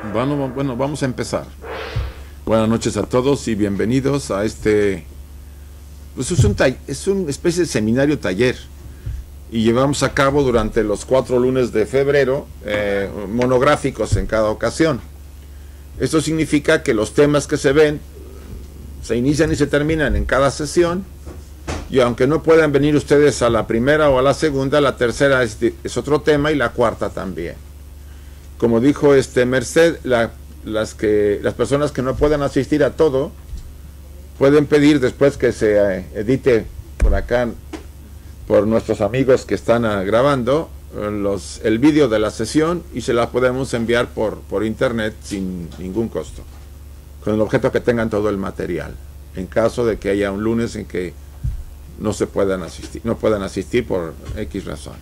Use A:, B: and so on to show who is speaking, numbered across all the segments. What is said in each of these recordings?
A: Bueno, vamos a empezar. Buenas noches a todos y bienvenidos a este... Pues es una especie de seminario taller y llevamos a cabo durante los 4 lunes de febrero monográficos en cada ocasión. Esto significa que los temas que se ven se inician y se terminan en cada sesión, y aunque no puedan venir ustedes a la primera o a la segunda, la tercera es otro tema y la cuarta también. Como dijo Merced, las personas que no puedan asistir a todo pueden pedir después que se edite por acá por nuestros amigos que están grabando el vídeo de la sesión, y se la podemos enviar por internet sin ningún costo, con el objeto que tengan todo el material, en caso de que haya un lunes en que no puedan asistir por X razón.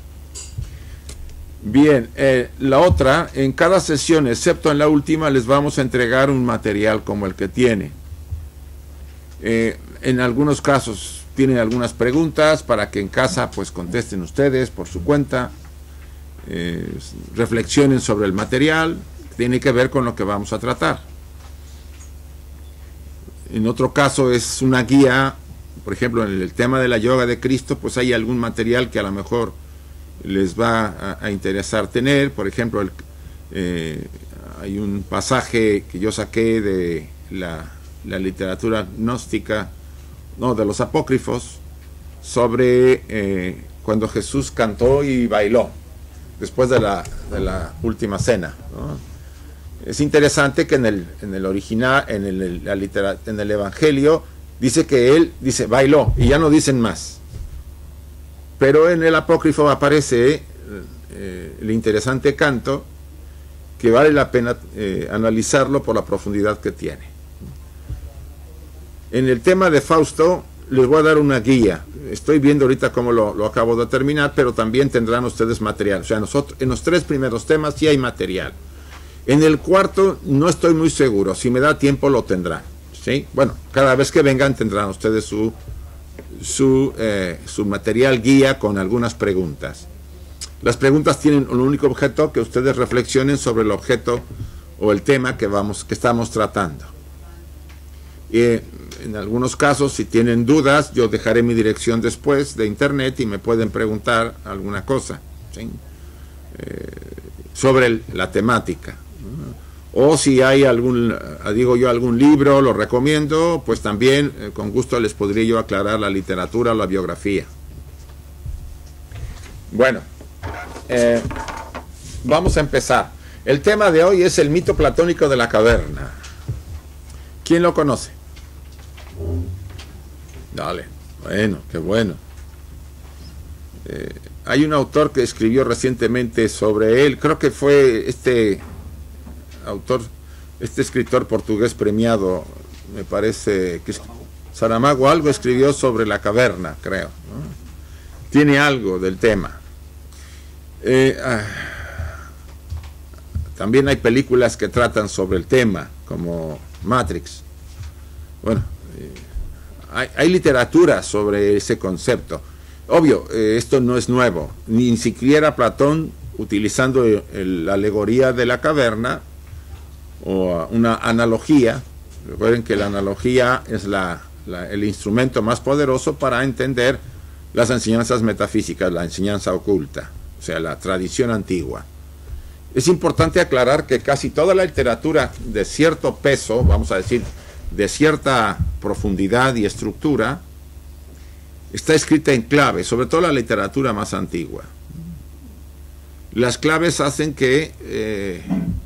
A: Bien, la otra, en cada sesión, excepto en la última, les vamos a entregar un material como el que tiene. En algunos casos tienen algunas preguntas para que en casa pues contesten ustedes por su cuenta, reflexionen sobre el material, tiene que ver con lo que vamos a tratar. En otro caso es una guía, por ejemplo en el tema de la yoga de Cristo, pues hay algún material que a lo mejor les va a interesar tener. Por ejemplo, hay un pasaje que yo saqué de la literatura gnóstica, no, de los apócrifos, sobre cuando Jesús cantó y bailó después de la última cena, ¿no? Es interesante que en el original, en el Evangelio, dice que él bailó y ya no dicen más. Pero en el apócrifo aparece el interesante canto, que vale la pena analizarlo por la profundidad que tiene. En el tema de Fausto les voy a dar una guía. Estoy viendo ahorita cómo lo acabo de terminar, pero también tendrán ustedes material. O sea, en los 3 primeros temas sí hay material. En el cuarto no estoy muy seguro. Si me da tiempo lo tendrán, ¿sí? Bueno, cada vez que vengan tendrán ustedes su material guía con algunas preguntas. Las preguntas tienen un único objeto: que ustedes reflexionen sobre el objeto o el tema que estamos tratando. En algunos casos, si tienen dudas, yo dejaré mi dirección después de internet y me pueden preguntar alguna cosa, ¿sí? Sobre la temática. O si hay algún libro, lo recomiendo, pues también con gusto les podría yo aclarar la literatura o la biografía. Bueno, vamos a empezar. El tema de hoy es el mito platónico de la caverna. ¿Quién lo conoce? Dale, bueno, qué bueno. Hay un autor que escribió recientemente sobre él, creo que fue este escritor portugués premiado, me parece que Saramago, algo escribió sobre la caverna, creo, ¿no? Tiene algo del tema. También hay películas que tratan sobre el tema, como Matrix. Bueno, hay literatura sobre ese concepto. Obvio, esto no es nuevo, ni siquiera Platón, utilizando la alegoría de la caverna o una analogía. Recuerden que la analogía es el instrumento más poderoso para entender las enseñanzas metafísicas, la enseñanza oculta, o sea, la tradición antigua. Es importante aclarar que casi toda la literatura de cierto peso, vamos a decir, de cierta profundidad y estructura, está escrita en clave, sobre todo la literatura más antigua. Las claves hacen que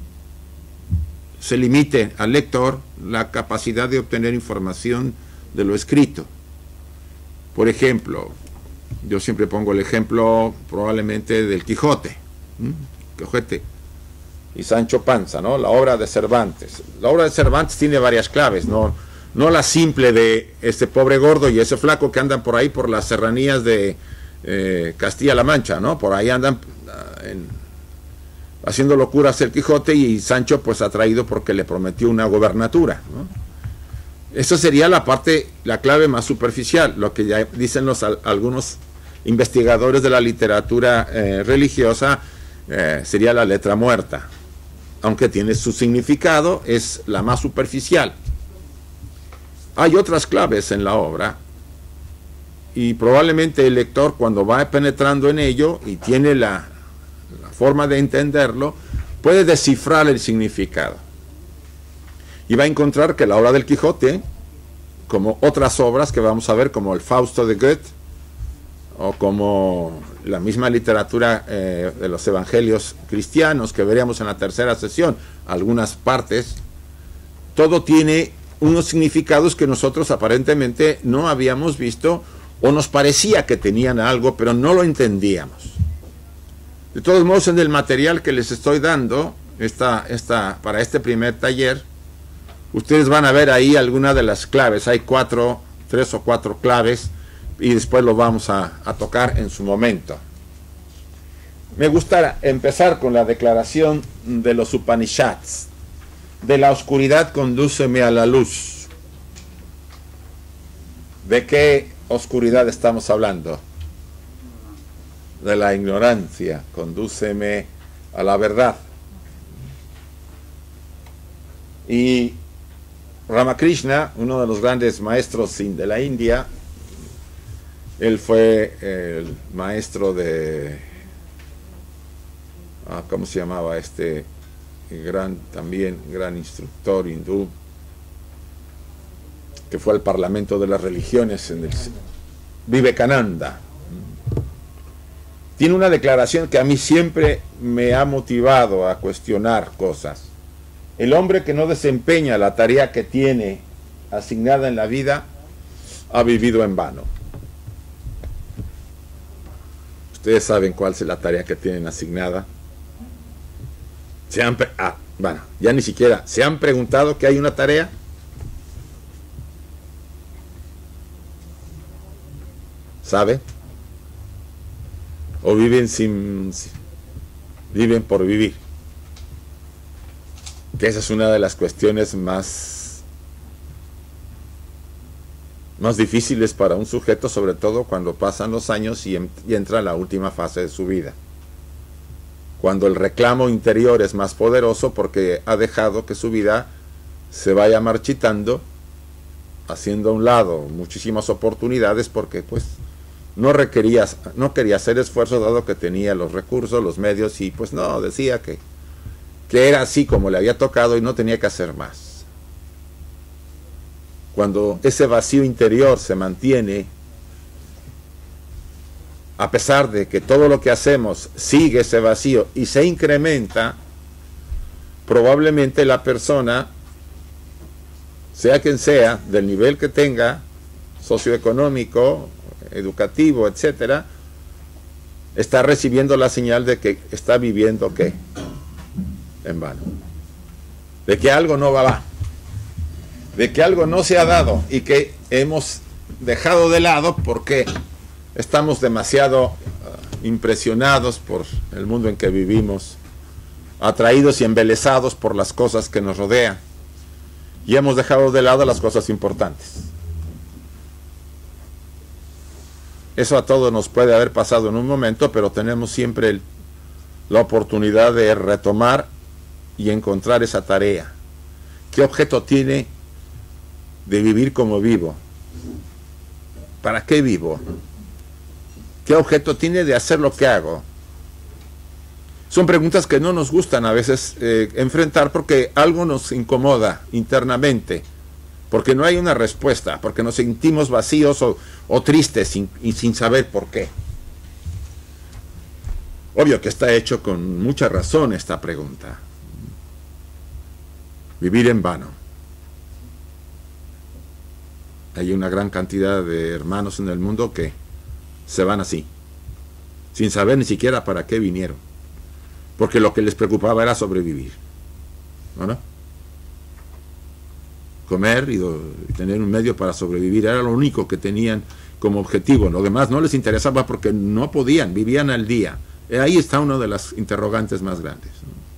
A: se limite al lector la capacidad de obtener información de lo escrito. Por ejemplo, yo siempre pongo el ejemplo probablemente del Quijote, Quijote y Sancho Panza, ¿no? La obra de Cervantes. La obra de Cervantes tiene varias claves, no la simple de este pobre gordo y ese flaco que andan por ahí por las serranías de Castilla-La Mancha, ¿no? Por ahí andan haciendo locuras el Quijote, y Sancho pues atraído porque le prometió una gobernatura, ¿no? Eso sería la clave más superficial, lo que ya dicen algunos investigadores de la literatura religiosa, sería la letra muerta. aunque tiene su significado, es la más superficial. Hay otras claves en la obra, y probablemente el lector, cuando va penetrando en ello y tiene la forma de entenderlo, puede descifrar el significado. Y va a encontrar que la obra del Quijote, como otras obras que vamos a ver, como el Fausto de Goethe, o como la misma literatura de los evangelios cristianos que veríamos en la tercera sesión, algunas partes, todo tiene unos significados que nosotros aparentemente no habíamos visto, o nos parecía que tenían algo, pero no lo entendíamos. De todos modos, en el material que les estoy dando para este primer taller, ustedes van a ver ahí algunas de las claves. Hay 3 o 4 claves, y después lo vamos a tocar en su momento. Me gusta empezar con la declaración de los Upanishads. De la oscuridad condúceme a la luz. ¿De qué oscuridad estamos hablando? De la ignorancia. Condúceme a la verdad. Y Ramakrishna, uno de los grandes maestros de la India, él fue el maestro de, ¿cómo se llamaba este gran instructor hindú, que fue al Parlamento de las Religiones, Vivekananda? Tiene una declaración que a mí siempre me ha motivado a cuestionar cosas. El hombre que no desempeña la tarea que tiene asignada en la vida ha vivido en vano. Ustedes saben cuál es la tarea que tienen asignada. Bueno, ya ni siquiera se han preguntado que hay una tarea. ¿Sabe? O viven viven por vivir. Que esa es una de las cuestiones más difíciles para un sujeto, sobre todo cuando pasan los años y entra en la última fase de su vida. Cuando el reclamo interior es más poderoso porque ha dejado que su vida se vaya marchitando, haciendo a un lado muchísimas oportunidades porque pues no quería hacer esfuerzo dado que tenía los recursos, los medios, y pues no, decía que era así como le había tocado y no tenía que hacer más. Cuando ese vacío interior se mantiene, a pesar de que todo lo que hacemos sigue ese vacío y se incrementa, probablemente la persona, sea quien sea, del nivel que tenga, socioeconómico, educativo, etcétera, está recibiendo la señal de que está viviendo ¿qué? En vano. De que algo no va. De que algo no se ha dado y que hemos dejado de lado porque estamos demasiado impresionados por el mundo en que vivimos, atraídos y embelesados por las cosas que nos rodean, y hemos dejado de lado las cosas importantes. Eso a todos nos puede haber pasado en un momento, pero tenemos siempre la oportunidad de retomar y encontrar esa tarea. ¿Qué objeto tiene de vivir como vivo? ¿Para qué vivo? ¿Qué objeto tiene de hacer lo que hago? Son preguntas que no nos gustan a veces enfrentar porque algo nos incomoda internamente, porque no hay una respuesta, porque nos sentimos vacíos o tristes y sin saber por qué. Obvio que está hecho con mucha razón esta pregunta. Vivir en vano. Hay una gran cantidad de hermanos en el mundo que se van así, sin saber ni siquiera para qué vinieron, porque lo que les preocupaba era sobrevivir, ¿no? Comer y tener un medio para sobrevivir era lo único que tenían como objetivo. Lo demás no les interesaba porque no podían, vivían al día. Ahí está una de las interrogantes más grandes.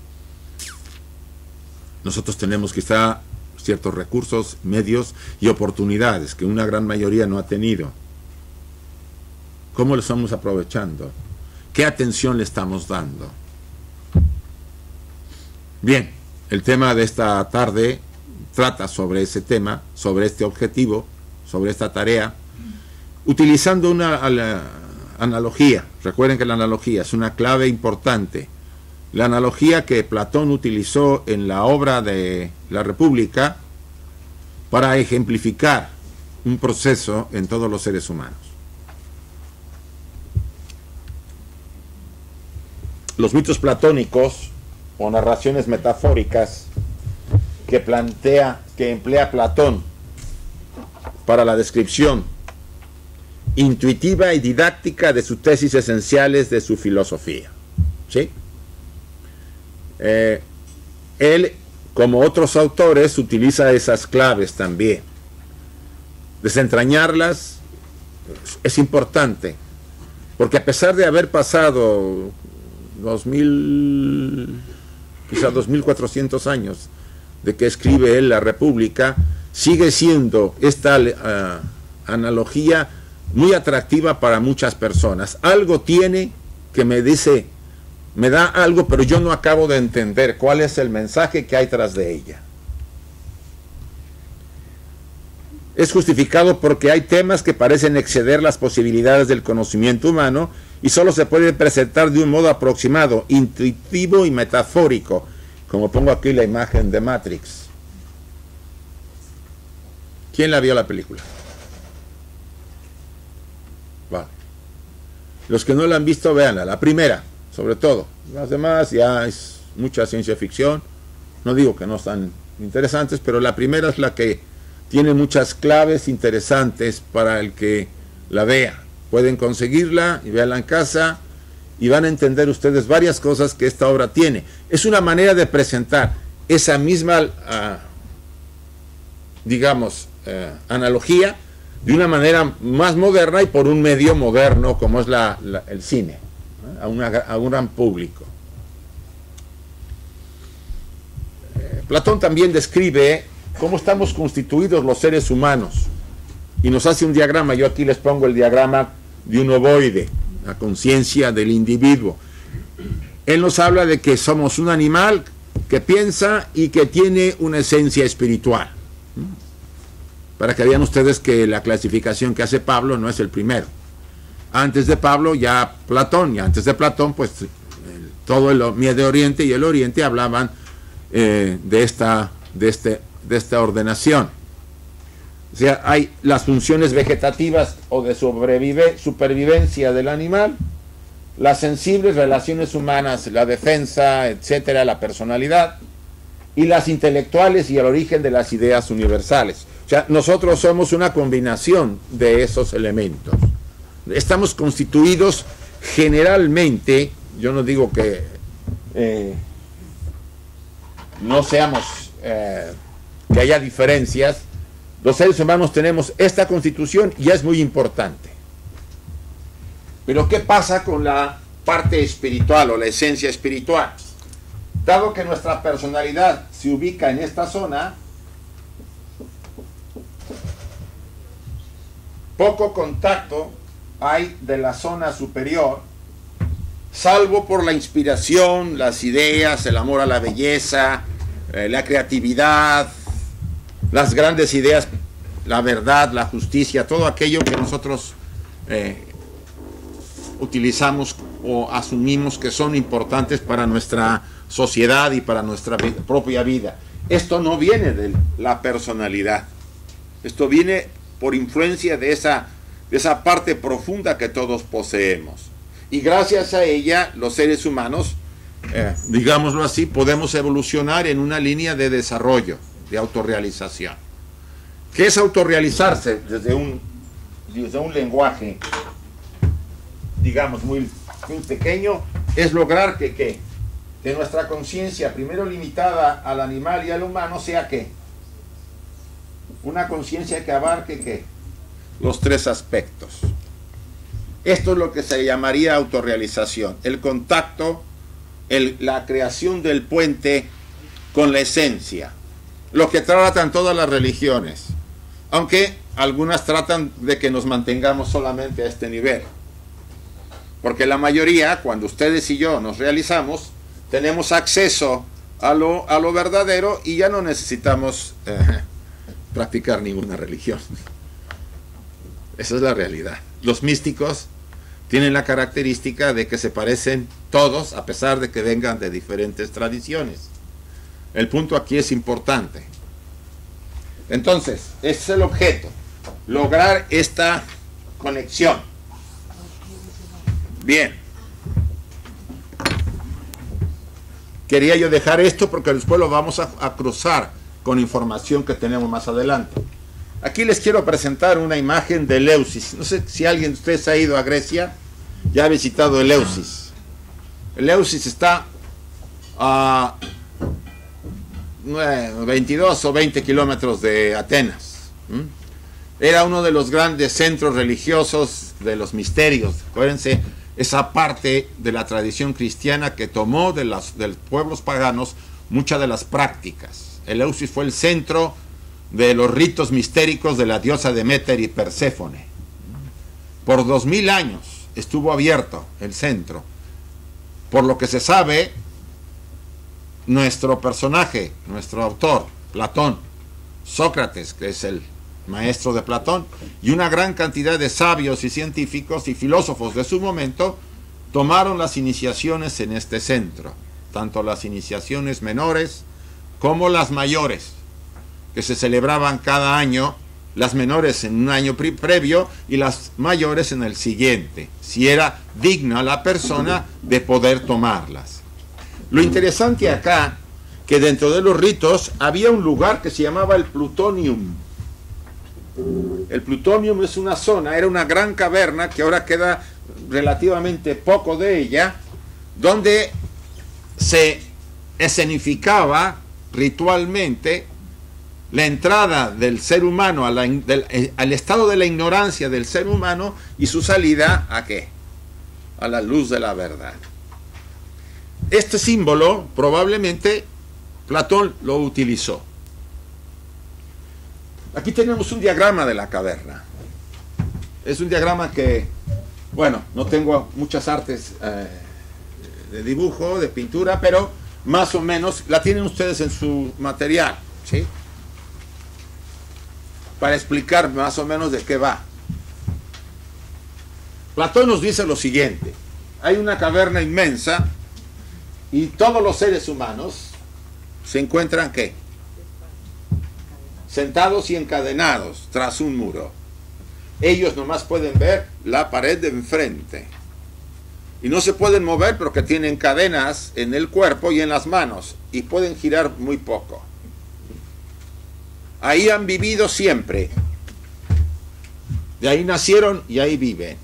A: Nosotros tenemos quizá ciertos recursos, medios y oportunidades que una gran mayoría no ha tenido. ¿Cómo lo estamos aprovechando? ¿Qué atención le estamos dando? Bien. el tema de esta tarde trata sobre ese tema, sobre este objetivo, sobre esta tarea, utilizando una analogía. Recuerden que la analogía es una clave importante. La analogía que Platón utilizó en la obra de la República para ejemplificar un proceso en todos los seres humanos. Los mitos platónicos o narraciones metafóricas que emplea Platón para la descripción intuitiva y didáctica de sus tesis esenciales de su filosofía. ¿Sí? Él, como otros autores, utiliza esas claves también. Desentrañarlas es importante, porque a pesar de haber pasado 2000, quizá 2400 años de que escribe él La República, sigue siendo esta analogía muy atractiva para muchas personas. Algo tiene que me dice, me da algo, pero yo no acabo de entender cuál es el mensaje que hay tras de ella. Es justificado porque hay temas que parecen exceder las posibilidades del conocimiento humano y solo se puede presentar de un modo aproximado, intuitivo y metafórico, como pongo aquí la imagen de Matrix. ¿Quién la vio la película? Vale. Los que no la han visto, véanla, la primera, sobre todo. Las demás ya es mucha ciencia ficción. No digo que no están interesantes, pero la primera es la que tiene muchas claves interesantes para el que la vea. Pueden conseguirla y véanla en casa y van a entender ustedes varias cosas que esta obra tiene. Es una manera de presentar esa misma, analogía de una manera más moderna y por un medio moderno como es el cine, a un gran público. Platón también describe cómo estamos constituidos los seres humanos y nos hace un diagrama. Yo aquí les pongo el diagrama de un ovoide, la conciencia del individuo. Él nos habla de que somos un animal que piensa y que tiene una esencia espiritual. Para que vean ustedes que la clasificación que hace Pablo no es el primero. Antes de Pablo ya Platón, y antes de Platón pues todo el Medio Oriente y el Oriente hablaban de esta ordenación. O sea, hay las funciones vegetativas o de supervivencia del animal, las sensibles, relaciones humanas, la defensa, etcétera, la personalidad, y las intelectuales y el origen de las ideas universales. O sea, nosotros somos una combinación de esos elementos. Estamos constituidos generalmente, yo no digo que no seamos, que haya diferencias. Los seres humanos tenemos esta constitución y es muy importante. Pero ¿qué pasa con la parte espiritual o la esencia espiritual? Dado que nuestra personalidad se ubica en esta zona, poco contacto hay de la zona superior, salvo por la inspiración, las ideas, el amor a la belleza, la creatividad, las grandes ideas, la verdad, la justicia, todo aquello que nosotros utilizamos o asumimos que son importantes para nuestra sociedad y para nuestra propia vida. Esto no viene de la personalidad, esto viene por influencia de esa parte profunda que todos poseemos. Y gracias a ella, los seres humanos, digámoslo así, podemos evolucionar en una línea de desarrollo, de autorrealización. ¿Qué es autorrealizarse? Desde un lenguaje, digamos, muy pequeño, es lograr que nuestra conciencia, primero limitada al animal y al humano, sea ¿qué? Una conciencia que abarque ¿qué? Los tres aspectos. Esto es lo que se llamaría autorrealización, el contacto, la creación del puente con la esencia, lo que tratan todas las religiones, aunque algunas tratan de que nos mantengamos solamente a este nivel, porque la mayoría, cuando ustedes y yo nos realizamos, tenemos acceso a lo verdadero y ya no necesitamos practicar ninguna religión. Esa es la realidad. Los místicos tienen la característica de que se parecen todos a pesar de que vengan de diferentes tradiciones. El punto aquí es importante. Entonces, ese es el objeto, lograr esta conexión. Bien. Quería yo dejar esto porque después lo vamos a cruzar con información que tenemos más adelante. Aquí les quiero presentar una imagen de Eleusis. No sé si alguien de ustedes ha ido a Grecia, ya ha visitado Eleusis. Eleusis está a 22 o 20 kilómetros de Atenas. Era uno de los grandes centros religiosos de los misterios. Acuérdense, esa parte de la tradición cristiana que tomó de los pueblos paganos muchas de las prácticas. Eleusis fue el centro de los ritos mistéricos de la diosa Deméter y Perséfone. Por 2000 años estuvo abierto el centro. Por lo que se sabe, nuestro personaje, nuestro autor, Platón, Sócrates, que es el maestro de Platón, y una gran cantidad de sabios y científicos y filósofos de su momento tomaron las iniciaciones en este centro, tanto las iniciaciones menores como las mayores, que se celebraban cada año, las menores en un año previo y las mayores en el siguiente, si era digna la persona de poder tomarlas. Lo interesante acá, que dentro de los ritos había un lugar que se llamaba el Plutonium. El Plutonium es una zona, era una gran caverna que ahora queda relativamente poco de ella, donde se escenificaba ritualmente la entrada del ser humano al estado de la ignorancia del ser humano y su salida ¿a qué? A la luz de la verdad. Este símbolo probablemente Platón lo utilizó. Aquí tenemos un diagrama de la caverna. Es un diagrama que, bueno, no tengo muchas artes de dibujo, de pintura, pero más o menos la tienen ustedes en su material, ¿sí? Para explicar más o menos de qué va. Platón nos dice lo siguiente: hay una caverna inmensa y todos los seres humanos se encuentran ¿qué? Sentados y encadenados tras un muro. Ellos nomás pueden ver la pared de enfrente y no se pueden mover porque tienen cadenas en el cuerpo y en las manos y pueden girar muy poco. Ahí han vivido siempre. De ahí nacieron y ahí viven.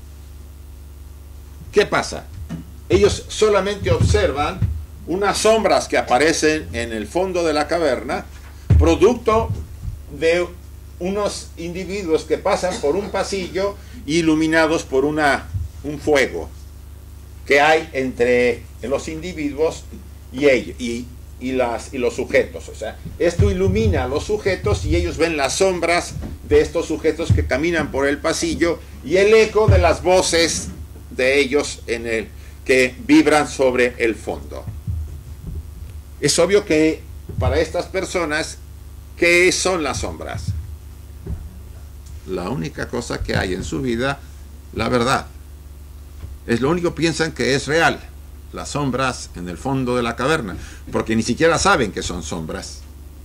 A: ¿Qué pasa? Ellos solamente observan unas sombras que aparecen en el fondo de la caverna, producto de unos individuos que pasan por un pasillo iluminados por un fuego que hay entre los individuos y ellos, y los sujetos. O sea, esto ilumina a los sujetos y ellos ven las sombras de estos sujetos que caminan por el pasillo y el eco de las voces de ellos que vibran sobre el fondo. Es obvio que para estas personas, ¿qué son las sombras? La única cosa que hay en su vida, la verdad. Es lo único que piensan que es real. Las sombras en el fondo de la caverna, porque ni siquiera saben que son sombras.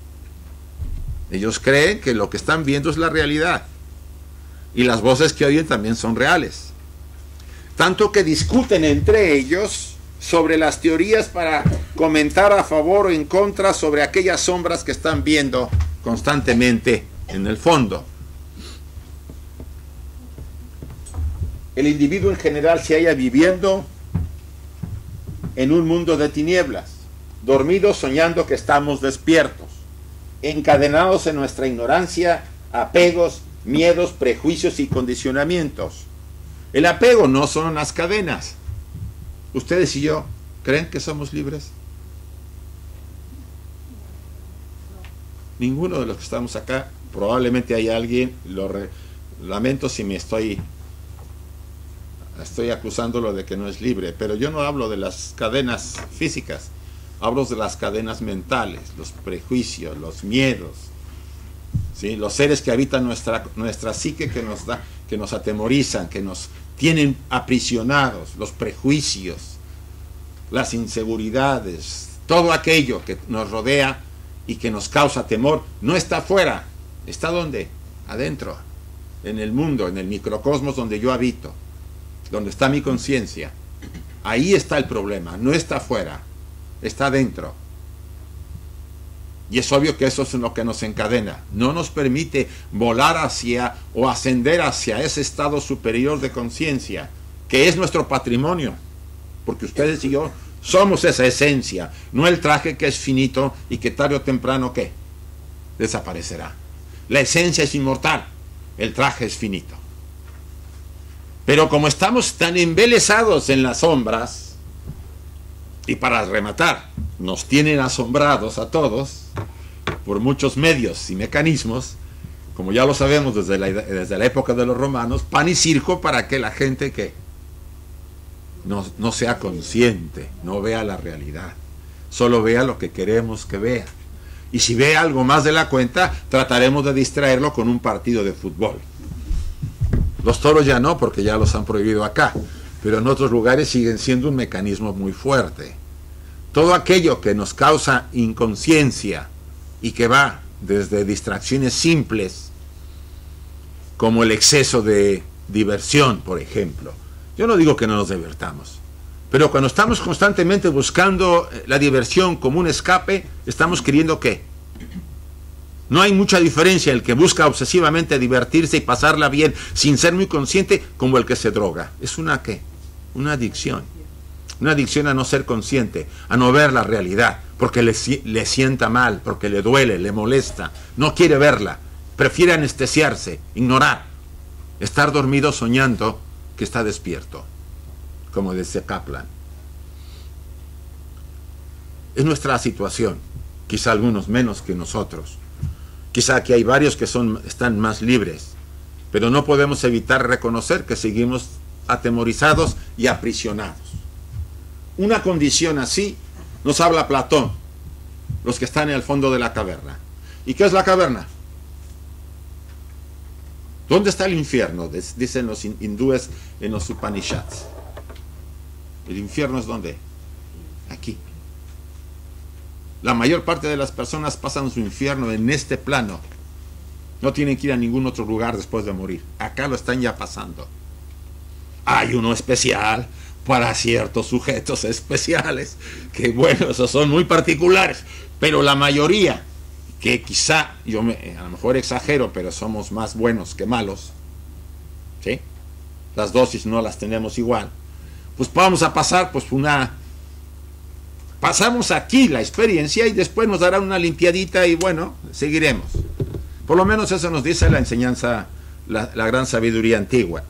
A: Ellos creen que lo que están viendo es la realidad y las voces que oyen también son reales, tanto que discuten entre ellos sobre las teorías para comentar a favor o en contra sobre aquellas sombras que están viendo constantemente en el fondo. El individuo en general se halla viviendo en un mundo de tinieblas, dormidos soñando que estamos despiertos, encadenados en nuestra ignorancia, apegos, miedos, prejuicios y condicionamientos. El apego no son las cadenas. ¿Ustedes y yo creen que somos libres? Ninguno de los que estamos acá. Probablemente hay alguien, lamento si me estoy acusándolo de que no es libre, pero yo no hablo de las cadenas físicas, Hablo de las cadenas mentales, los prejuicios, los miedos, ¿sí? Los seres que habitan nuestra psique, que nos atemorizan, que nos tienen aprisionados, los prejuicios, las inseguridades, todo aquello que nos rodea y que nos causa temor, no está afuera. ¿Está dónde? Adentro, en el mundo, en el microcosmos donde yo habito, donde está mi conciencia. Ahí está el problema, no está afuera, está adentro. Y es obvio que eso es lo que nos encadena. No nos permite volar hacia o ascender hacia ese estado superior de conciencia, que es nuestro patrimonio. Porque ustedes y yo somos esa esencia, no el traje que es finito y que tarde o temprano, ¿qué? Desaparecerá. La esencia es inmortal, el traje es finito. Pero como estamos tan embelesados en las sombras, y para rematar, nos tienen asombrados a todos, por muchos medios y mecanismos, como ya lo sabemos desde la época de los romanos, pan y circo para que la gente que no sea consciente, no vea la realidad, solo vea lo que queremos que vea. Y si ve algo más de la cuenta, trataremos de distraerlo con un partido de fútbol. Los toros ya no, porque ya los han prohibido acá, pero en otros lugares siguen siendo un mecanismo muy fuerte. Todo aquello que nos causa inconsciencia y que va desde distracciones simples, como el exceso de diversión, por ejemplo. Yo no digo que no nos divertamos, pero cuando estamos constantemente buscando la diversión como un escape, estamos queriendo ¿qué? No hay mucha diferencia el que busca obsesivamente divertirse y pasarla bien sin ser muy consciente como el que se droga. Es una ¿qué? Una adicción. Una adicción a no ser consciente, a no ver la realidad, porque le sienta mal, porque le duele, le molesta, no quiere verla, prefiere anestesiarse, ignorar, estar dormido soñando que está despierto, como dice Kaplan. Es nuestra situación, quizá algunos menos que nosotros, quizá aquí hay varios que están más libres, pero no podemos evitar reconocer que seguimos atemorizados y aprisionados. Una condición así nos habla Platón, los que están en el fondo de la caverna. ¿Y qué es la caverna? ¿Dónde está el infierno? Dicen los hindúes en los Upanishads. ¿El infierno es dónde? Aquí. La mayor parte de las personas pasan su infierno en este plano. No tienen que ir a ningún otro lugar después de morir. Acá lo están ya pasando. Hay uno especial para ciertos sujetos especiales, que bueno, esos son muy particulares, pero la mayoría, que quizá, a lo mejor exagero, pero somos más buenos que malos, ¿sí? Las dosis no las tenemos igual, pues vamos a pasar, pasamos aquí la experiencia y después nos darán una limpiadita y bueno, seguiremos. Por lo menos eso nos dice la enseñanza, la gran sabiduría antigua.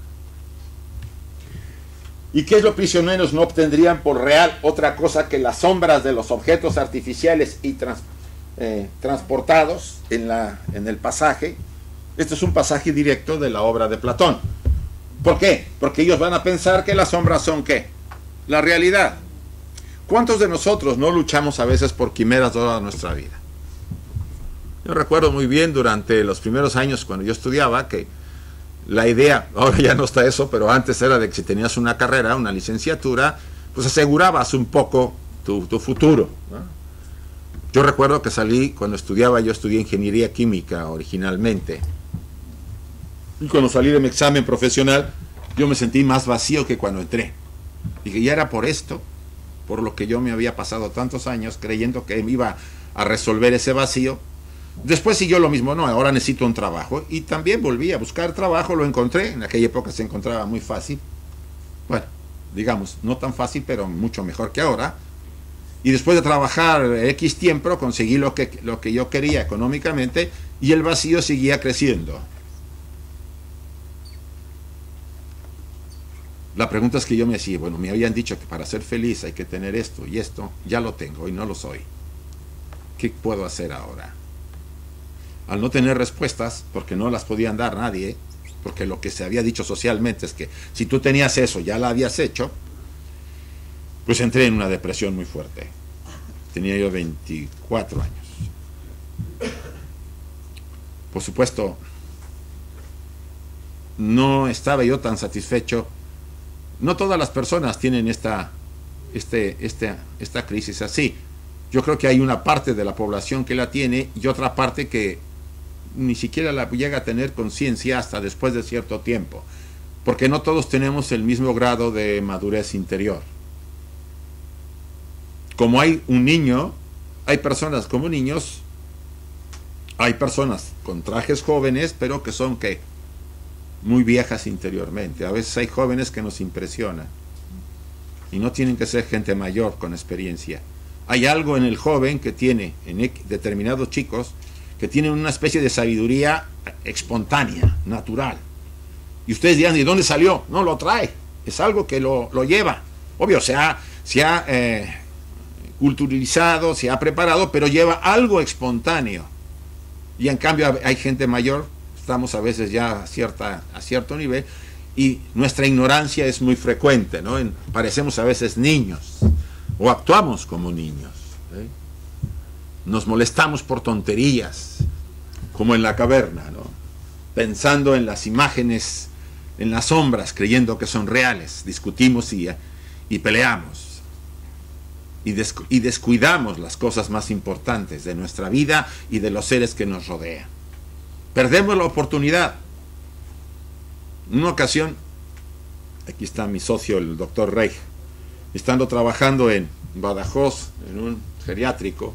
A: ¿Y qué es lo prisioneros no obtendrían por real otra cosa que las sombras de los objetos artificiales y transportados en el pasaje? Este es un pasaje directo de la obra de Platón. ¿Por qué? Porque ellos van a pensar que las sombras son ¿qué? La realidad. ¿Cuántos de nosotros no luchamos a veces por quimeras toda nuestra vida? Yo recuerdo muy bien durante los primeros años cuando yo estudiaba que la idea, ahora ya no está eso, pero antes era de que si tenías una carrera, una licenciatura, pues asegurabas un poco tu futuro, ¿no? Yo recuerdo que yo estudié ingeniería química originalmente. Y cuando salí de mi examen profesional, yo me sentí más vacío que cuando entré. Dije, ya era por esto, por lo que yo me había pasado tantos años creyendo que me iba a resolver ese vacío. Después siguió lo mismo, no, ahora necesito un trabajo. Y también volví a buscar trabajo, lo encontré. En aquella época se encontraba muy fácil. Bueno, digamos, no tan fácil, pero mucho mejor que ahora. Y después de trabajar X tiempo, conseguí lo que yo quería económicamente y el vacío seguía creciendo. La pregunta es que yo me hacía, bueno, me habían dicho que para ser feliz hay que tener esto y esto, ya lo tengo y no lo soy. ¿Qué puedo hacer ahora? Al no tener respuestas, porque no las podían dar nadie, porque lo que se había dicho socialmente es que si tú tenías eso, ya la habías hecho, pues entré en una depresión muy fuerte. tenía yo 24 años. Por supuesto, no estaba yo tan satisfecho. No todas las personas tienen esta crisis así. Yo creo que hay una parte de la población que la tiene y otra parte que ni siquiera la llega a tener conciencia hasta después de cierto tiempo, porque no todos tenemos el mismo grado de madurez interior. Como hay un niño, hay personas como niños, hay personas con trajes jóvenes, pero que son muy viejas interiormente. A veces hay jóvenes que nos impresionan y no tienen que ser gente mayor con experiencia. Hay algo en el joven que tiene, en determinados chicos, que tienen una especie de sabiduría espontánea, natural. Y ustedes dirán, ¿de dónde salió? No, lo trae. Es algo que lo lleva. Obvio, se ha culturalizado, se ha preparado, pero lleva algo espontáneo. Y en cambio hay gente mayor, estamos a veces ya a cierto nivel, y nuestra ignorancia es muy frecuente, ¿no? Parecemos a veces niños, o actuamos como niños, ¿eh? Nos molestamos por tonterías, como en la caverna, ¿no? Pensando en las imágenes, en las sombras, creyendo que son reales, discutimos y peleamos. Y descuidamos las cosas más importantes de nuestra vida y de los seres que nos rodean. Perdemos la oportunidad. En una ocasión, aquí está mi socio, el doctor Reich, estando trabajando en Badajoz, en un geriátrico,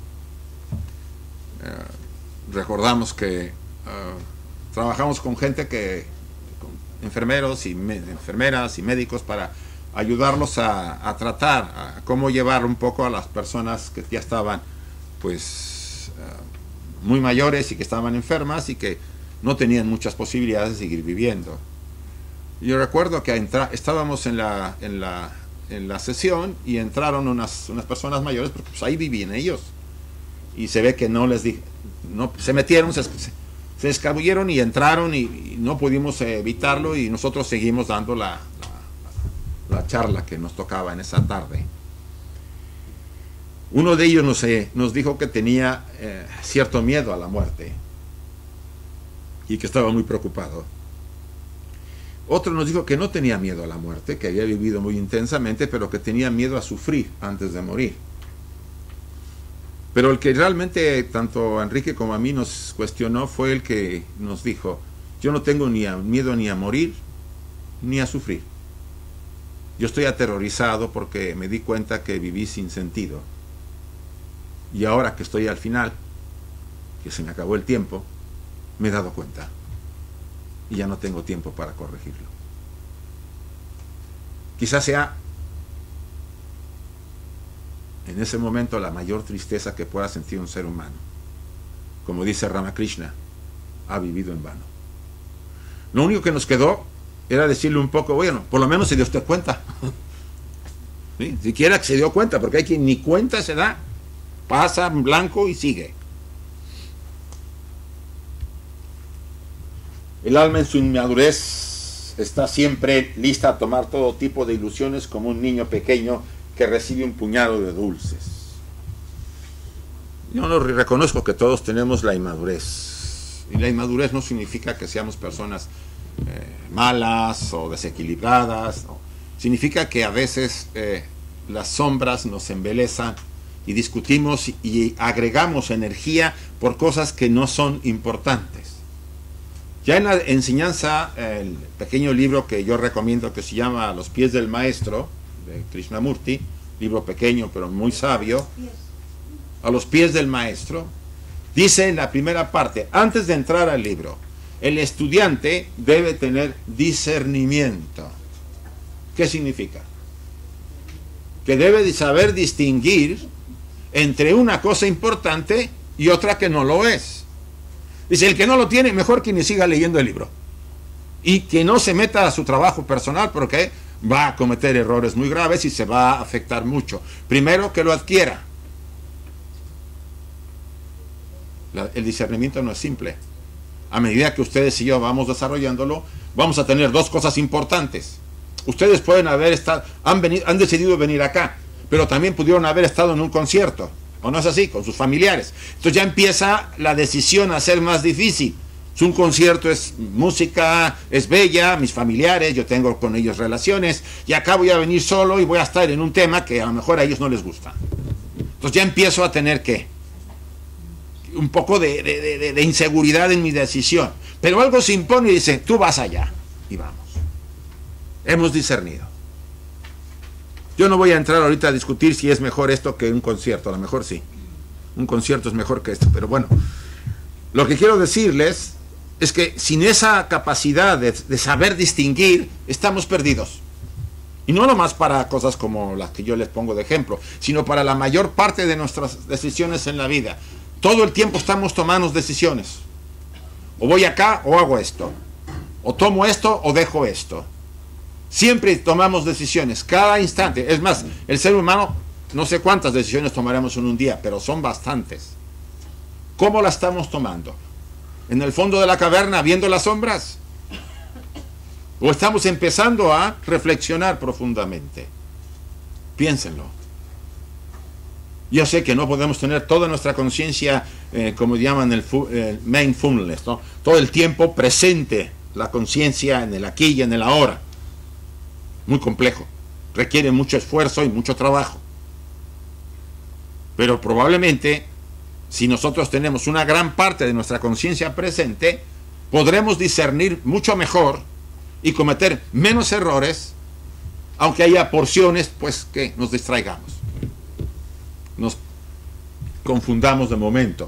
A: recordamos que trabajamos con gente con enfermeros y enfermeras y médicos para ayudarlos a tratar, a cómo llevar un poco a las personas que ya estaban pues muy mayores y que estaban enfermas y que no tenían muchas posibilidades de seguir viviendo. Yo recuerdo que estábamos en la sesión y entraron unas personas mayores, porque pues ahí vivían ellos, y se ve que no se metieron, se escabulleron y entraron y no pudimos evitarlo, y nosotros seguimos dando la charla que nos tocaba en esa tarde. Uno de ellos nos dijo que tenía cierto miedo a la muerte y que estaba muy preocupado. Otro nos dijo que no tenía miedo a la muerte, que había vivido muy intensamente, pero que tenía miedo a sufrir antes de morir. Pero el que realmente tanto a Enrique como a mí nos cuestionó fue el que nos dijo: yo no tengo miedo ni a morir ni a sufrir. Yo estoy aterrorizado porque me di cuenta que viví sin sentido. Y ahora que estoy al final, que se me acabó el tiempo, me he dado cuenta. Y ya no tengo tiempo para corregirlo. Quizás sea en ese momento la mayor tristeza que pueda sentir un ser humano. Como dice Ramakrishna, ha vivido en vano. Lo único que nos quedó era decirle un poco, bueno, por lo menos se dio usted cuenta. ¿Sí? Siquiera que se dio cuenta, porque hay quien ni cuenta se da, pasa en blanco y sigue. El alma en su inmadurez está siempre lista a tomar todo tipo de ilusiones, como un niño pequeño que recibe un puñado de dulces. Yo no reconozco que todos tenemos la inmadurez. Y la inmadurez no significa que seamos personas malas o desequilibradas, ¿no? Significa que a veces las sombras nos embelezan y discutimos y agregamos energía por cosas que no son importantes. Ya en la enseñanza, el pequeño libro que yo recomiendo, que se llama A los pies del maestro, de Krishnamurti, libro pequeño pero muy sabio, A los pies del maestro, dice en la primera parte, antes de entrar al libro, el estudiante debe tener discernimiento. ¿Qué significa? Que debe de saber distinguir entre una cosa importante y otra que no lo es. Dice, el que no lo tiene, mejor que ni siga leyendo el libro. Y que no se meta a su trabajo personal, porque va a cometer errores muy graves y se va a afectar mucho. Primero, que lo adquiera. El discernimiento no es simple. A medida que ustedes y yo vamos desarrollándolo, vamos a tener dos cosas importantes. Ustedes pueden haber estado, han decidido venir acá, pero también pudieron haber estado en un concierto. ¿O no es así? Con sus familiares. Entonces ya empieza la decisión a ser más difícil. Si un concierto es música, es bella, mis familiares, yo tengo con ellos relaciones, y acá voy a venir solo y voy a estar en un tema que a lo mejor a ellos no les gusta. Entonces ya empiezo a tener que un poco de inseguridad en mi decisión. Pero algo se impone y dice, tú vas allá. Y vamos. Hemos discernido. Yo no voy a entrar ahorita a discutir si es mejor esto que un concierto. A lo mejor sí. Un concierto es mejor que esto. Pero bueno, lo que quiero decirles es que sin esa capacidad de saber distinguir, estamos perdidos. Y no nomás para cosas como las que yo les pongo de ejemplo, sino para la mayor parte de nuestras decisiones en la vida. Todo el tiempo estamos tomando decisiones. O voy acá o hago esto. O tomo esto o dejo esto. Siempre tomamos decisiones, cada instante. Es más, el ser humano, no sé cuántas decisiones tomaremos en un día, pero son bastantes. ¿Cómo las estamos tomando? ¿En el fondo de la caverna viendo las sombras? ¿O estamos empezando a reflexionar profundamente? Piénsenlo. Yo sé que no podemos tener toda nuestra conciencia, como llaman el mindfulness, ¿no? Todo el tiempo presente, la conciencia en el aquí y en el ahora. Muy complejo. Requiere mucho esfuerzo y mucho trabajo. Pero probablemente, si nosotros tenemos una gran parte de nuestra conciencia presente, podremos discernir mucho mejor y cometer menos errores, aunque haya porciones, pues, que nos distraigamos. Nos confundamos de momento.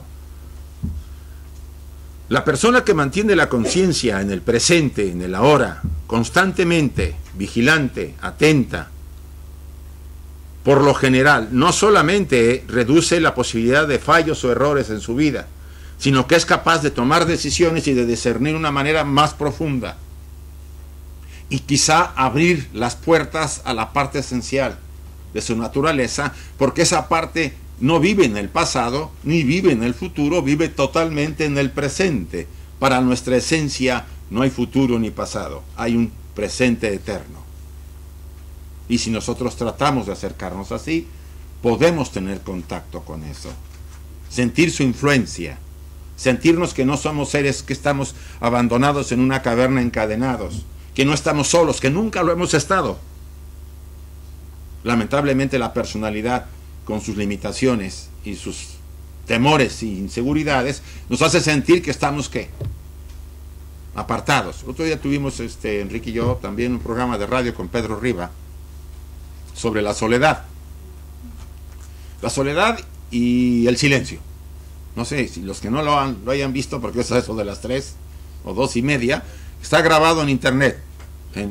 A: La persona que mantiene la conciencia en el presente, en el ahora, constantemente, vigilante, atenta, por lo general, no solamente reduce la posibilidad de fallos o errores en su vida, sino que es capaz de tomar decisiones y de discernir de una manera más profunda. Y quizá abrir las puertas a la parte esencial de su naturaleza, porque esa parte no vive en el pasado, ni vive en el futuro, vive totalmente en el presente. Para nuestra esencia no hay futuro ni pasado, hay un presente eterno. Y si nosotros tratamos de acercarnos así, podemos tener contacto con eso, sentir su influencia, sentirnos que no somos seres que estamos abandonados en una caverna encadenados, que no estamos solos, que nunca lo hemos estado. Lamentablemente la personalidad, con sus limitaciones y sus temores e inseguridades, nos hace sentir que estamos, ¿qué? Apartados. Otro día tuvimos, Enrique y yo, también un programa de radio con Pedro Riva sobre la soledad. La soledad y el silencio. No sé, si los que no lo hayan visto, porque es eso de las 3 o 2:30, está grabado en internet, en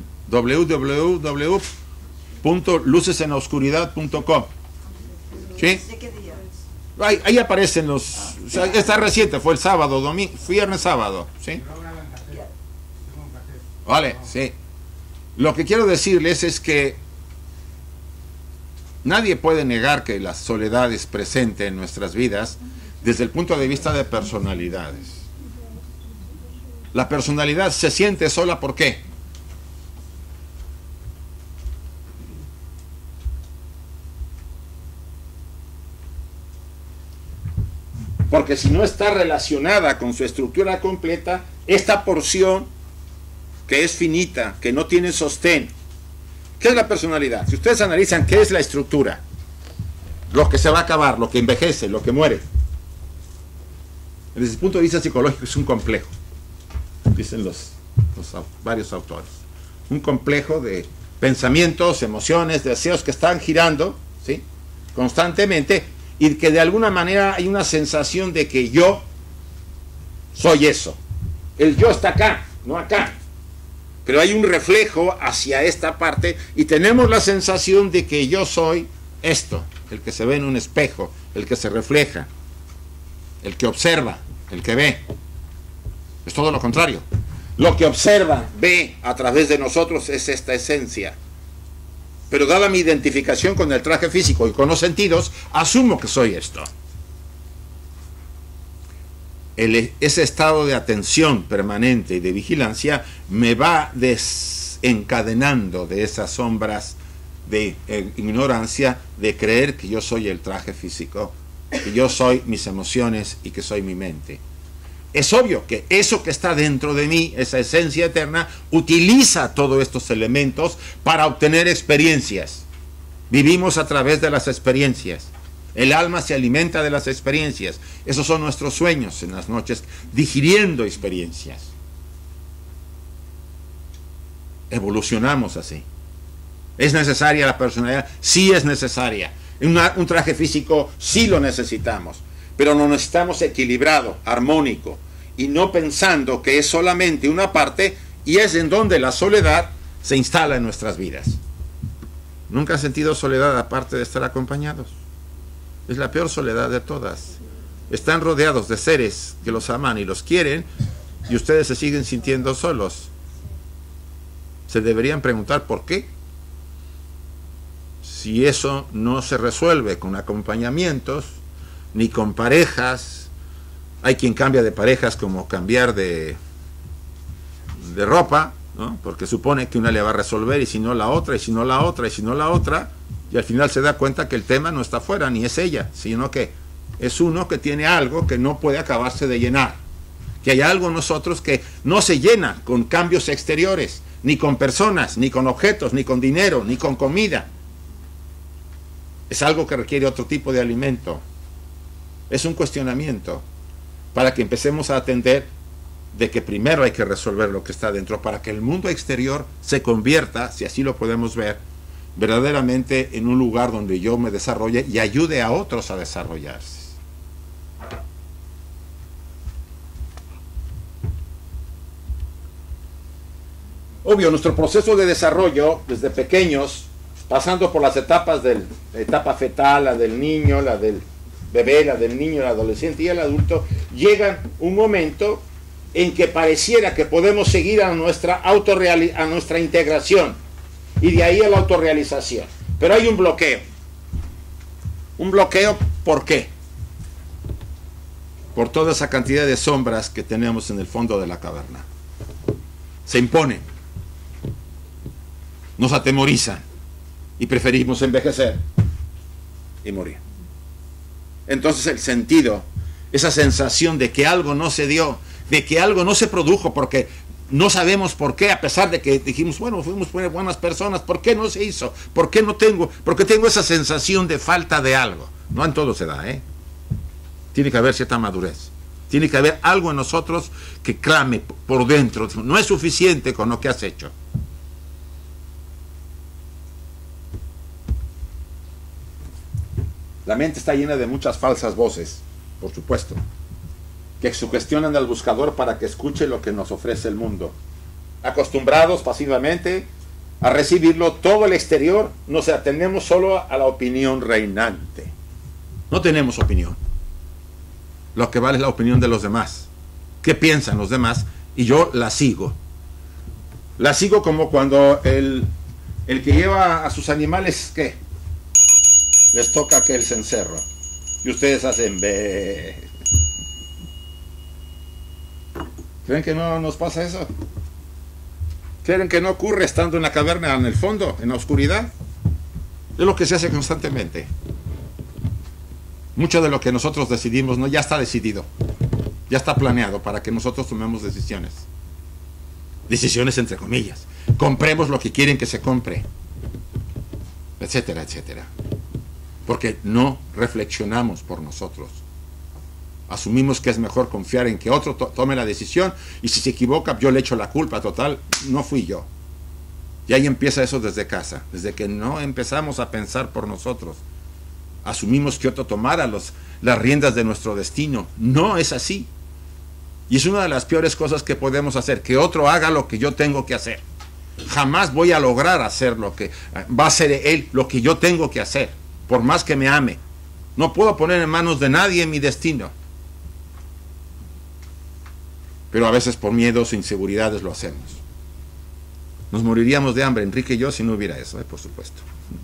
A: www.lucesenlaoscuridad.com. ¿Sí? Ahí aparecen los... O sea, está reciente, fue el sábado, viernes, sábado, ¿sí? Vale, sí. Lo que quiero decirles es que nadie puede negar que la soledad es presente en nuestras vidas desde el punto de vista de personalidades. La personalidad se siente sola, ¿por qué? Porque si no está relacionada con su estructura completa, esta porción que es finita, que no tiene sostén. ¿Qué es la personalidad? Si ustedes analizan qué es la estructura, lo que se va a acabar, lo que envejece, lo que muere, desde el punto de vista psicológico es un complejo, dicen los varios autores. Un complejo de pensamientos, emociones, deseos que están girando, ¿sí?, constantemente, y que de alguna manera hay una sensación de que yo soy eso. El yo está acá, no acá. Pero hay un reflejo hacia esta parte y tenemos la sensación de que yo soy esto, el que se ve en un espejo, el que se refleja, el que observa, el que ve. Es todo lo contrario. Lo que observa, ve a través de nosotros es esta esencia. Pero dada mi identificación con el traje físico y con los sentidos, asumo que soy esto. Ese estado de atención permanente y de vigilancia me va desencadenando de esas sombras de ignorancia, de creer que yo soy el traje físico que yo soy mis emociones y que soy mi mente. Es obvio que eso que está dentro de mí, esa esencia eterna, utiliza todos estos elementos para obtener experiencias. Vivimos a través de las experiencias. El alma se alimenta de las experiencias. Esos son nuestros sueños en las noches, digiriendo experiencias. Evolucionamos así. ¿Es necesaria la personalidad? Sí es necesaria. Un traje físico sí lo necesitamos, pero lo necesitamos equilibrado, armónico, y no pensando que es solamente una parte y es en donde la soledad se instala en nuestras vidas. ¿Nunca han sentido soledad aparte de estar acompañados? Es la peor soledad de todas. Están rodeados de seres que los aman y los quieren y ustedes se siguen sintiendo solos. Se deberían preguntar por qué. Si eso no se resuelve con acompañamientos, ni con parejas. Hay quien cambia de parejas como cambiar de ropa, ¿no? Porque supone que una le va a resolver y si no la otra, y si no la otra, y si no la otra, y al final se da cuenta que el tema no está afuera, ni es ella, sino que es uno que tiene algo que no puede acabarse de llenar, que hay algo en nosotros que no se llena con cambios exteriores, ni con personas, ni con objetos, ni con dinero, ni con comida. Es algo que requiere otro tipo de alimento. Es un cuestionamiento para que empecemos a atender de que primero hay que resolver lo que está dentro para que el mundo exterior se convierta, si así lo podemos ver, verdaderamente en un lugar donde yo me desarrolle y ayude a otros a desarrollarse. Obvio, nuestro proceso de desarrollo desde pequeños, pasando por las etapas de la etapa fetal, la del niño, la del bebé, la del niño, el adolescente y el adulto, llega un momento en que pareciera que podemos seguir a nuestra integración y de ahí a la autorrealización. Pero hay un bloqueo. ¿Un bloqueo por qué? Por toda esa cantidad de sombras que tenemos en el fondo de la caverna. Se imponen. Nos atemorizan. Y preferimos envejecer y morir. Entonces el sentido, esa sensación de que algo no se dio, de que algo no se produjo porque no sabemos por qué, a pesar de que dijimos, bueno, fuimos buenas personas, ¿por qué no se hizo? ¿Por qué no tengo? Porque tengo esa sensación de falta de algo. No en todo se da, ¿eh? Tiene que haber cierta madurez. Tiene que haber algo en nosotros que clame por dentro. No es suficiente con lo que has hecho. La mente está llena de muchas falsas voces, por supuesto, que sugestionan al buscador para que escuche lo que nos ofrece el mundo. Acostumbrados pasivamente a recibirlo todo el exterior, nos atendemos solo a la opinión reinante. No tenemos opinión. Lo que vale es la opinión de los demás. ¿Qué piensan los demás? Y yo la sigo. La sigo como cuando el que lleva a sus animales, ¿qué? Les toca aquel cencerro y ustedes hacen ve. ¿Creen que no nos pasa eso? ¿Creen que no ocurre estando en la caverna, en el fondo, en la oscuridad? Es lo que se hace constantemente. Mucho de lo que nosotros decidimos ya está decidido, ya está planeado para que nosotros tomemos decisiones. Decisiones entre comillas. Compremos lo que quieren que se compre, etcétera, etcétera. Porque no reflexionamos por nosotros. Asumimos que es mejor confiar en que otro tome la decisión y si se equivoca yo le echo la culpa, total, no fui yo. Y ahí empieza eso desde casa, desde que no empezamos a pensar por nosotros. Asumimos que otro tomara las riendas de nuestro destino. No es así. Y es una de las peores cosas que podemos hacer, que otro haga lo que yo tengo que hacer. Jamás voy a lograr hacer lo que va a hacer él, lo que yo tengo que hacer. Por más que me ame, no puedo poner en manos de nadie mi destino. Pero a veces por miedos e inseguridades lo hacemos. Nos moriríamos de hambre, Enrique y yo, si no hubiera eso, por supuesto.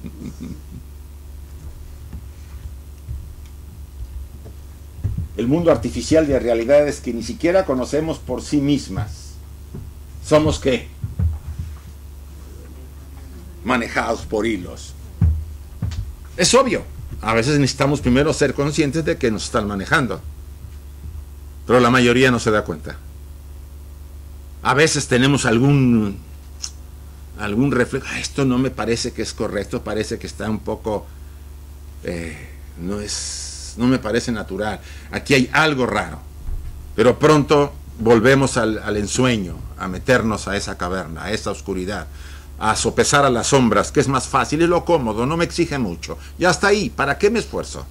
A: El mundo artificial de realidades que ni siquiera conocemos por sí mismas. ¿Somos qué? Manejados por hilos. Es obvio, A veces necesitamos primero ser conscientes de que nos están manejando, pero la mayoría no se da cuenta. A veces tenemos algún reflejo, esto no me parece que es correcto, parece que está un poco, no me parece natural, aquí hay algo raro, pero pronto volvemos al ensueño, a meternos a esa caverna, a esa oscuridad, a sopesar a las sombras, que es más fácil, es lo cómodo, no me exige mucho, ya está ahí, ¿para qué me esfuerzo?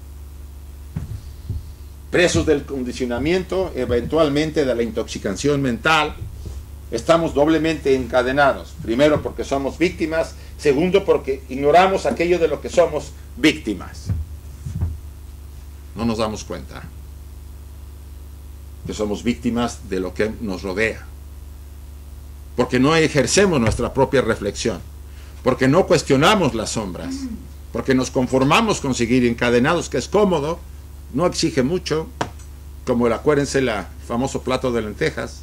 A: Presos del condicionamiento, eventualmente de la intoxicación mental, estamos doblemente encadenados. Primero porque somos víctimas, segundo porque ignoramos aquello de lo que somos víctimas. No nos damos cuenta que somos víctimas de lo que nos rodea. Porque no ejercemos nuestra propia reflexión, porque no cuestionamos las sombras, porque nos conformamos con seguir encadenados, que es cómodo, no exige mucho, como acuérdense el famoso plato de lentejas.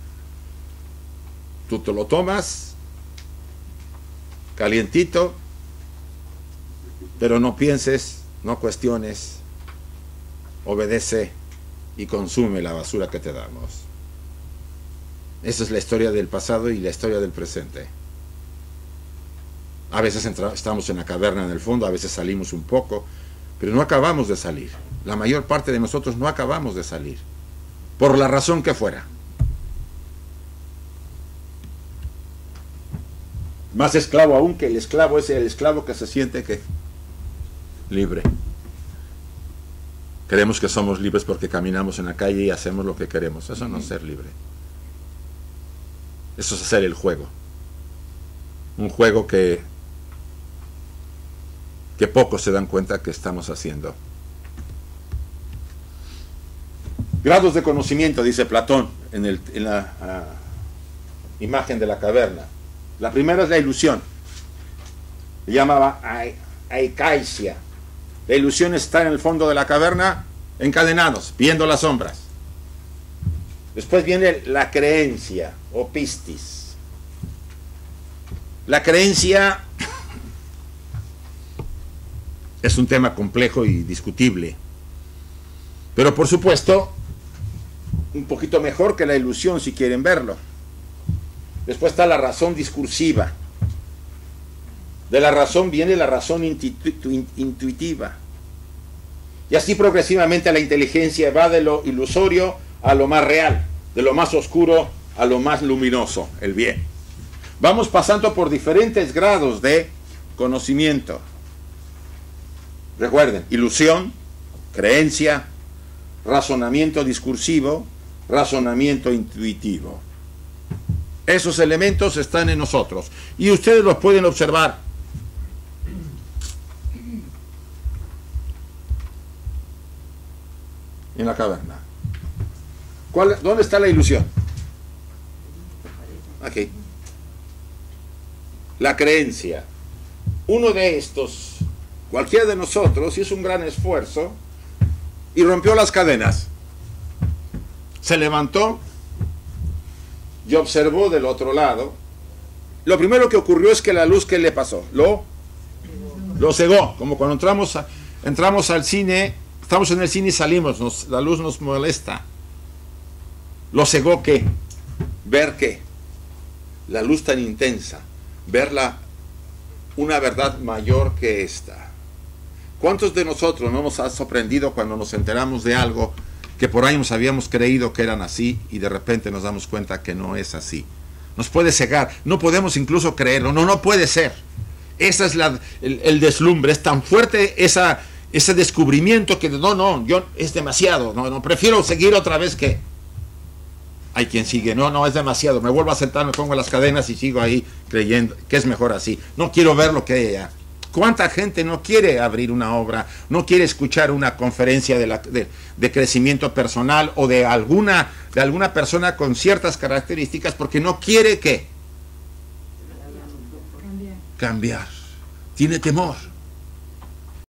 A: Tú te lo tomas calientito, pero no pienses, no cuestiones, obedece y consume la basura que te damos. Esa es la historia del pasado y la historia del presente. A veces estamos en la caverna en el fondo, a veces salimos un poco, pero no acabamos de salir. La mayor parte de nosotros no acabamos de salir, por la razón que fuera. Más esclavo aún que el esclavo es el esclavo que se siente que libre. Creemos que somos libres porque caminamos en la calle y hacemos lo que queremos. Eso no es ser libre. Eso es hacer el juego. Un juego que pocos se dan cuenta que estamos haciendo. Grados de conocimiento, dice Platón en la imagen de la caverna. La primera es la ilusión. Le llamaba aikaisia. La ilusión está en el fondo de la caverna, encadenados, viendo las sombras. Después viene la creencia, o pistis. La creencia es un tema complejo y discutible, pero por supuesto, un poquito mejor que la ilusión si quieren verlo. Después está la razón discursiva. De la razón viene la razón intuitiva. Y así progresivamente la inteligencia va de lo ilusorio a lo más real, de lo más oscuro a lo más luminoso, el bien. Vamos pasando por diferentes grados de conocimiento. Recuerden, ilusión, creencia, razonamiento discursivo, razonamiento intuitivo. Esos elementos están en nosotros y ustedes los pueden observar. En la caverna. ¿Dónde está la ilusión? Aquí. La creencia. Uno de estos, cualquiera de nosotros, hizo un gran esfuerzo y rompió las cadenas. Se levantó y observó del otro lado. Lo primero que ocurrió es que la luz, ¿qué le pasó? Lo cegó, como cuando entramos al cine, estamos en el cine y salimos, la luz nos molesta. Lo cegó, ¿qué? Ver qué, la luz tan intensa, verla, una verdad mayor que esta. ¿Cuántos de nosotros no nos ha sorprendido cuando nos enteramos de algo que por años habíamos creído que eran así y de repente nos damos cuenta que no es así? Nos puede cegar, no podemos incluso creerlo, no puede ser. Esa es el deslumbre, es tan fuerte ese descubrimiento que es demasiado, no, prefiero seguir otra vez que... Hay quien sigue, no, es demasiado, me vuelvo a sentar, me pongo las cadenas y sigo ahí creyendo que es mejor así. No quiero ver lo que hay allá. ¿Cuánta gente no quiere abrir una obra, no quiere escuchar una conferencia de crecimiento personal o de alguna persona con ciertas características porque no quiere qué? Cambiar. Tiene temor.